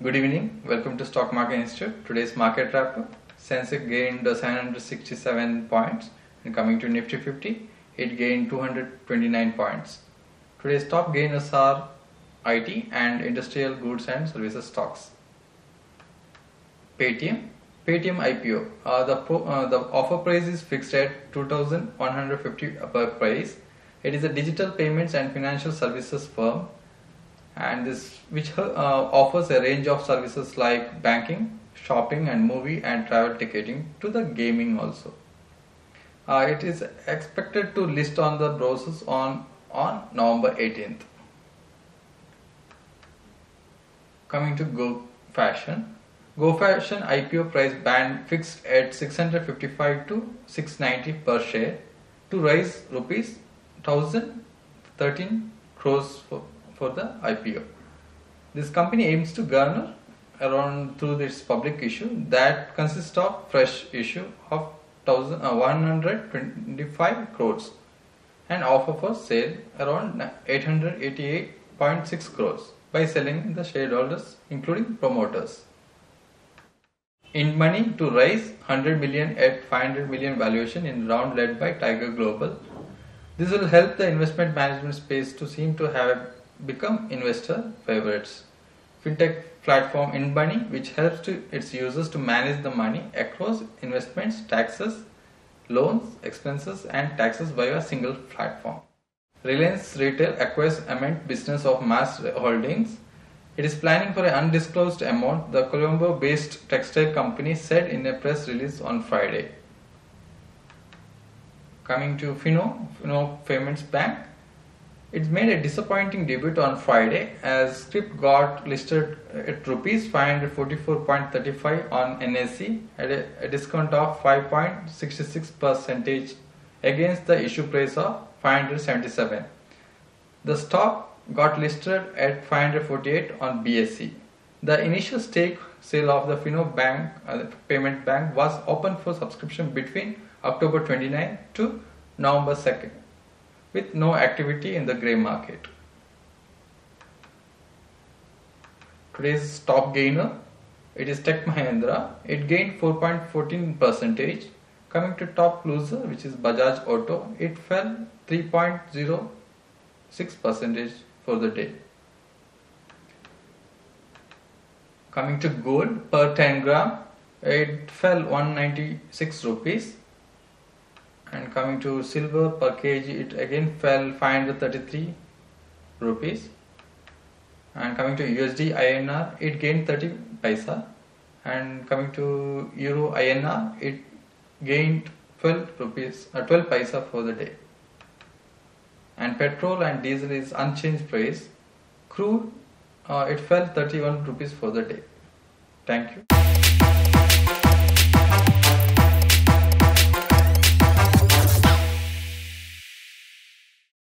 Good evening. Welcome to Stock Market Institute. Today's market wrap-up. Sensex gained 767 points, and coming to Nifty 50, it gained 229 points. Today's top gainers are IT and industrial goods and services stocks. Paytm IPO. The offer price is fixed at 2,150 per price. It is a digital payments and financial services firm, and which offers a range of services like banking, shopping and movie and travel ticketing to the gaming also. It is expected to list on the browsers on November 18th. Coming to Go Fashion IPO price band fixed at 655 to 690 per share to raise rupees 1,013 crores for the IPO. This company aims to garner around through its public issue that consists of fresh issue of 125 crores and offer for sale around 888.6 crores by selling the shareholders including promoters. InMoney to raise 100 million at 500 million valuation in round led by Tiger Global. This will help the investment management space to seem to have become investor favorites. Fintech platform InMoney, which helps its users to manage the money across investments, taxes, loans, expenses and taxes via a single platform. Reliance Retail acquires Ament business of Mass Holdings. It is planning for an undisclosed amount, the Colombo-based textile company said in a press release on Friday. Coming to Fino Payments Bank. It made a disappointing debut on Friday as Scrip got listed at Rs 544.35 on NSE at a discount of 5.66% against the issue price of 577. The stock got listed at 548 on BSE. The initial stake sale of the Fino Bank, Payment Bank, was open for subscription between October 29 to November 2nd. With no activity in the grey market. Today's top gainer, it is Tech Mahindra. It gained 4.14%. Coming to top loser, which is Bajaj Auto, it fell 3.06% for the day. Coming to gold, per 10 gram, it fell 196 rupees. And coming to silver per kg, it again fell 533 rupees. And coming to USD INR, it gained 30 paisa. And coming to Euro INR, it gained 12 paisa for the day. And petrol and diesel is unchanged price. Crude, it fell 31 rupees for the day. Thank you.